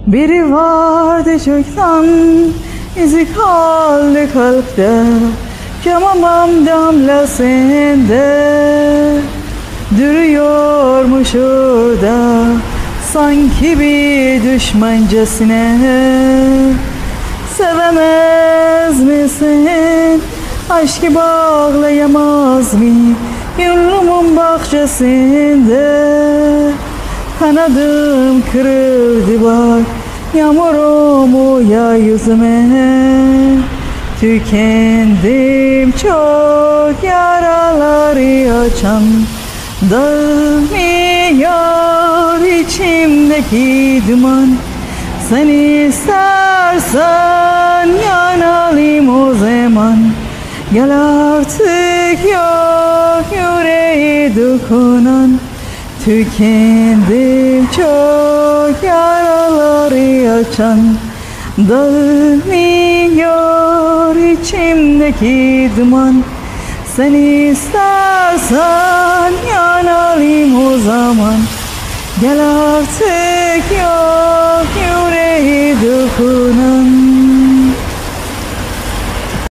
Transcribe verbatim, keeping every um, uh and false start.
Biri vardı çoktan, izi kaldı kalpte, Kemamam damlasında duruyormuş orada, sanki bir düşmancasına. Sevemez misin? Aşkı bağlayamaz mı? Yurdumun bahçesinde kanadım kırıldı bak, yağmurumu ya yüzüme. Tükendim çok, yaraları açan dağılmıyor içimdeki duman. Sen istersen yanalım o zaman, gel artık yok yüreğe dokunan. Tükendim çok, yaraları açan dağılmıyor içimdeki duman. Sen istersen yanalım o zaman, gel artık